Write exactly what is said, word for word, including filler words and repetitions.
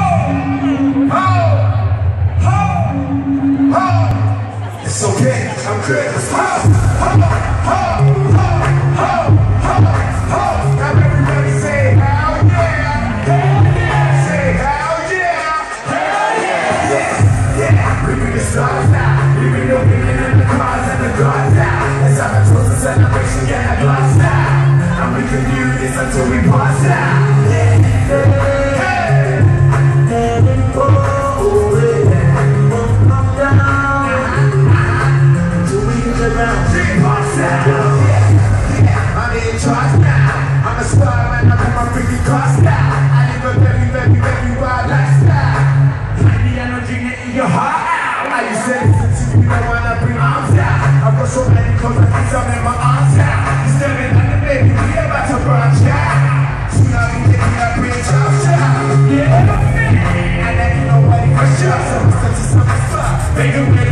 It's okay, I'm good. Let's ho, ho, ho, ho, ho, ho, ho. Now everybody say hell yeah, hell yeah. Say hell yeah, hell yeah. Yeah, yeah. Bringing the stars now, leaving the women in the cars and the guards out. Let's have a toast of celebration, get a glass now. And we can do this until we pass out. Yeah, yeah. So many clothes I think I'm in my arms now. You're staring at the baby, we about to branch out. Soon I'll be taking that bridge out, child. Yeah, and then you know what it was just. So it's such a summer stuff. Make a way.